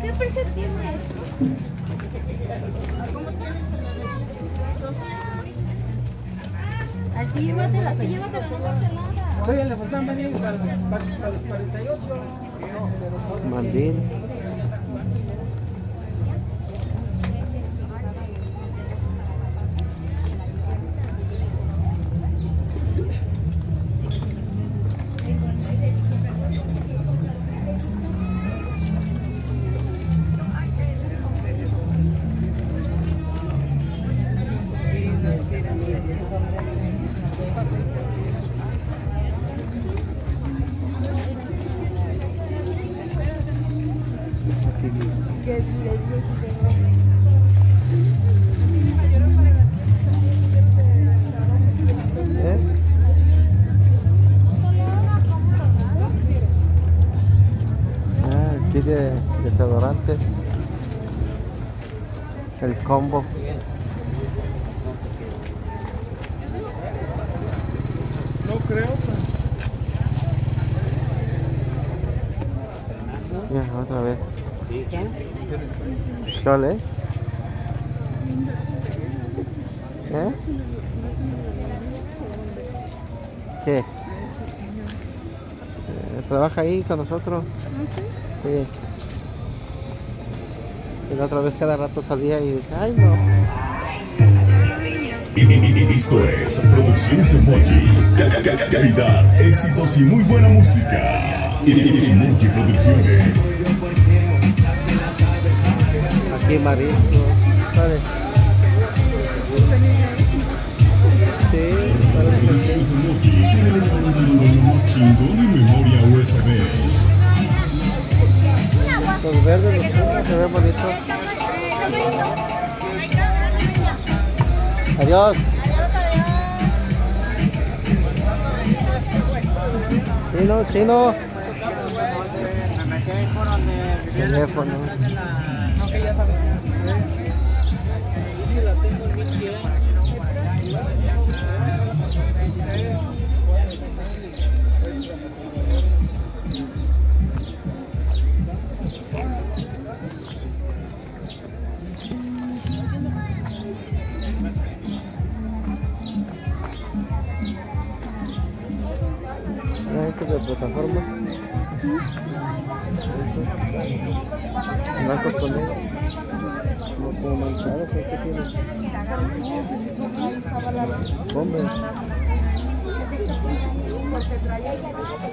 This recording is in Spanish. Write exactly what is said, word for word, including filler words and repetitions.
¿Qué precio tiene? Así llévatela, así llévatela, no pasa nada. Oye, le faltan mandín para, para, para los cuarenta y ocho. Mandín. ¿Eh? Ah, aquí de desodorantes. El combo. No creo. Ya, otra vez. Chole. ¿Eh? ¿Qué? Eh, trabaja ahí con nosotros. Sí. Y la otra vez cada rato salía y dice, ay no. Esto es Producciones Emoji. Ca- ca- Calidad, éxitos y muy buena música. Emoji Producciones. Aquí marisco. Vale. Sí, vale. Producciones Emoji. Chingón y memoria U S B. Los verdes, los pumas, se ven bonitos. Adiós. Chino, chino. Teléfono. Yo sí la tengo en mil cien. Esto de plataforma. Blancos con negro. Como, como manchados, ¿qué tiene? Hombre.